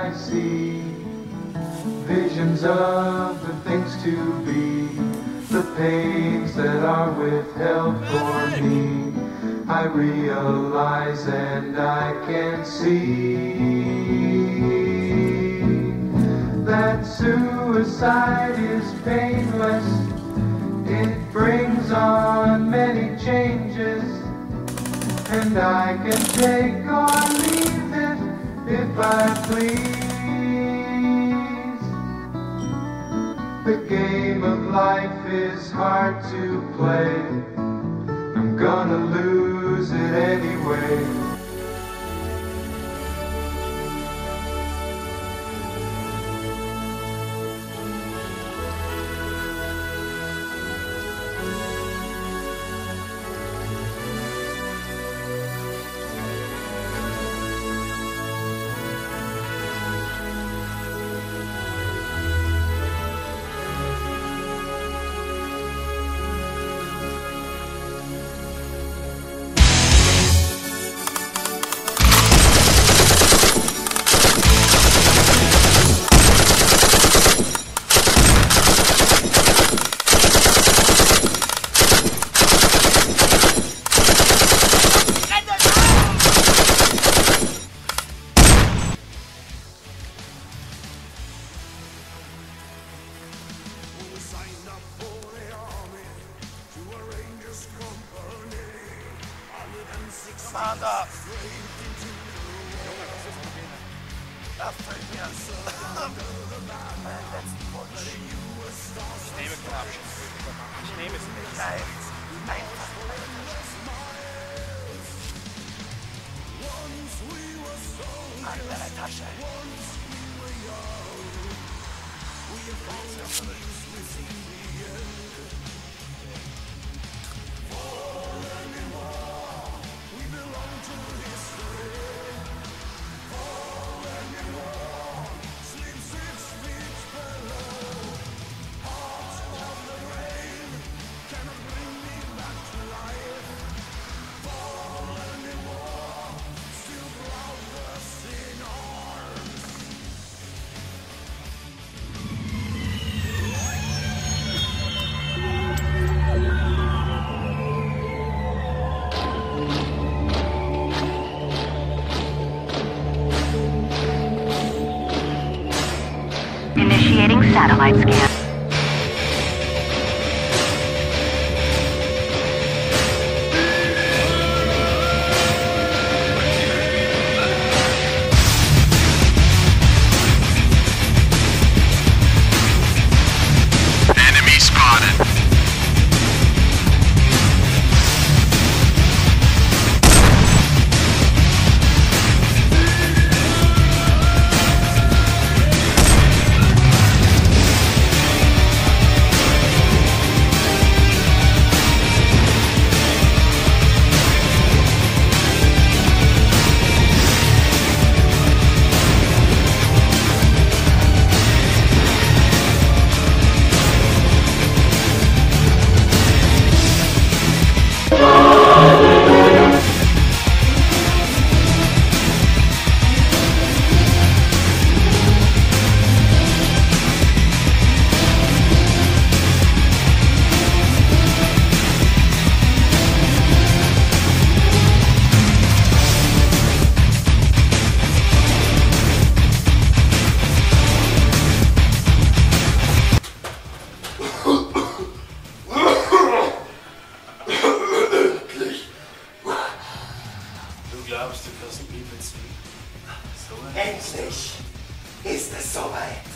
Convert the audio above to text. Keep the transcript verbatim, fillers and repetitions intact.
I see visions of the things to be, the pains that are withheld for me. I realize and I can see that suicide is painless. It brings on many changes, and I can take or leave it if I please. The game of life is hard to play. I'm gonna lose it anyway. Commander! Das fällt mir an. Mein letzten Wunsch. Ich nehme keinen Abschied. Ich nehme es nicht. Nein, einfach meine Tasche. An deine Tasche. Initiating satellite scan. Enemy spotted. Endlich ist es soweit.